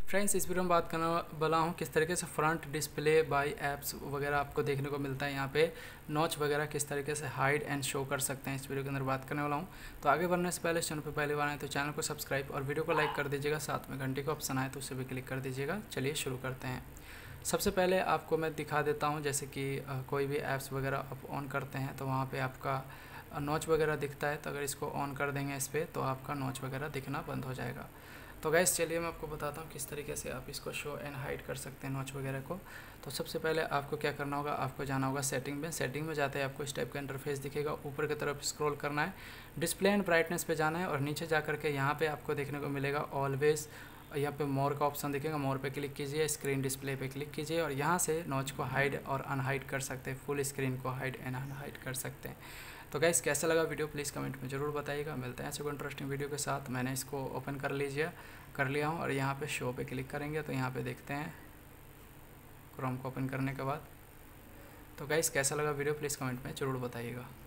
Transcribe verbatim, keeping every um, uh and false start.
Friends, इस video में बात करने वाला हूँ किस तरीके से फ्रंट डिस्प्ले बाय ऐप्स वगैरह आपको देखने को मिलता है। यहाँ पे नॉच वगैरह किस तरीके से हाइड एंड शो कर सकते हैं, इस वीडियो के अंदर बात करने वाला हूँ। तो आगे बढ़ने से पहले चैनल पर पहली बार आए तो चैनल को सब्सक्राइब और वीडियो को लाइक कर दीजिएगा। साथ में घंटे का ऑप्शन आए तो उसे भी क्लिक कर दीजिएगा। चलिए शुरू करते हैं। सबसे पहले आपको मैं दिखा देता हूँ, जैसे कि कोई भी ऐप्स वगैरह आप ऑन करते हैं तो वहाँ पर आपका नॉच वगैरह दिखता है। तो अगर इसको ऑन कर देंगे इस पर तो आपका नॉच वगैरह दिखना बंद हो जाएगा। तो गैस चलिए मैं आपको बताता हूँ किस तरीके से आप इसको शो एंड हाइड कर सकते हैं नॉच वगैरह को। तो सबसे पहले आपको क्या करना होगा, आपको जाना होगा सेटिंग में। सेटिंग में जाते हैं आपको इस टाइप का इंटरफेस दिखेगा। ऊपर की तरफ स्क्रॉल करना है, डिस्प्ले एंड ब्राइटनेस पे जाना है और नीचे जा करके यहाँ पे आपको देखने को मिलेगा ऑलवेज। यहाँ पे मोर का ऑप्शन दिखेगा, मोर पे क्लिक कीजिए, स्क्रीन डिस्प्ले पे क्लिक कीजिए और यहाँ से नॉच को हाइड और अनहाइड कर सकते हैं। फुल स्क्रीन को हाइड एंड अनहाइड कर सकते हैं। तो गाइस कैसा लगा वीडियो प्लीज़ कमेंट में ज़रूर बताइएगा। मिलते हैं ऐसे कोई इंटरेस्टिंग वीडियो के साथ। मैंने इसको ओपन कर लीजिए कर लिया हूँ और यहाँ पे शो पे क्लिक करेंगे तो यहाँ पे देखते हैं क्रोम को ओपन करने के बाद। तो गाइस कैसा लगा वीडियो प्लीज़ कमेंट में ज़रूर बताइएगा।